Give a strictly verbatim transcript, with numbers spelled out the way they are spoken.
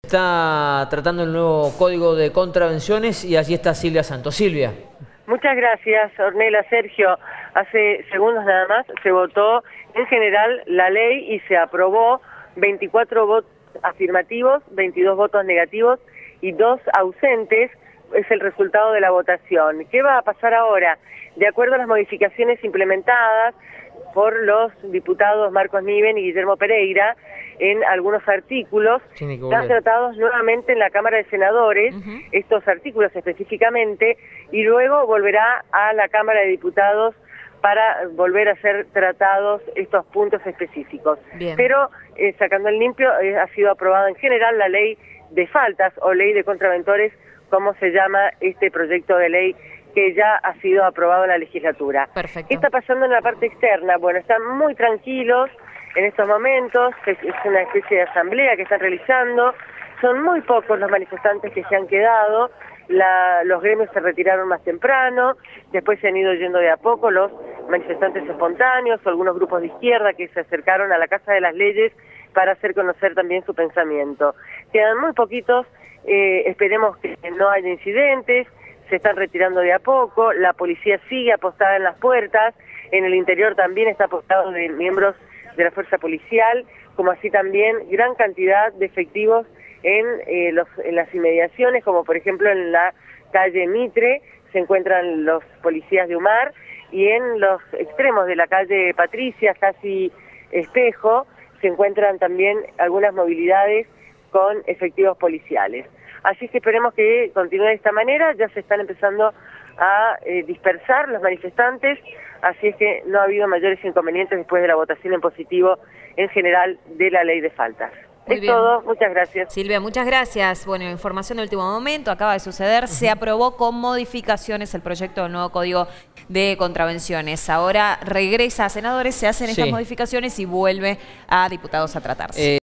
Está tratando el nuevo Código de Contravenciones y allí está Silvia Santos. Silvia. Muchas gracias, Ornella. Sergio, hace segundos nada más se votó en general la ley y se aprobó veinticuatro votos afirmativos, veintidós votos negativos y dos ausentes. Es el resultado de la votación. ¿Qué va a pasar ahora? De acuerdo a las modificaciones implementadas por los diputados Marcos Niven y Guillermo Pereira en algunos artículos, están tratados nuevamente en la Cámara de Senadores, uh-huh. estos artículos específicamente, y luego volverá a la Cámara de Diputados para volver a ser tratados estos puntos específicos. Bien. Pero, eh, sacando el limpio, eh, ha sido aprobada en general la ley de faltas o ley de contraventores, como se llama este proyecto de ley que ya ha sido aprobado en la legislatura. Perfecto. ¿Qué está pasando en la parte externa? Bueno, están muy tranquilos en estos momentos, es una especie de asamblea que están realizando, son muy pocos los manifestantes que se han quedado, la, los gremios se retiraron más temprano, después se han ido yendo de a poco los manifestantes espontáneos o algunos grupos de izquierda que se acercaron a la Casa de las Leyes para hacer conocer también su pensamiento. Quedan muy poquitos, eh, esperemos que no haya incidentes, se están retirando de a poco, la policía sigue apostada en las puertas, en el interior también está apostado de miembros de la fuerza policial, como así también gran cantidad de efectivos en, eh, los, en las inmediaciones, como por ejemplo en la calle Mitre, se encuentran los policías de Umar, y en los extremos de la calle Patricia, casi Espejo, se encuentran también algunas movilidades con efectivos policiales. Así que esperemos que continúe de esta manera, ya se están empezando a eh, dispersar los manifestantes, así es que no ha habido mayores inconvenientes después de la votación en positivo en general de la ley de faltas. Muy es bien. Todo, muchas gracias. Silvia, muchas gracias. Bueno, información de último momento, acaba de suceder, uh-huh. se aprobó con modificaciones el proyecto del nuevo Código de Contravenciones. Ahora regresa a senadores, se hacen estas sí. modificaciones y vuelve a diputados a tratarse. Eh...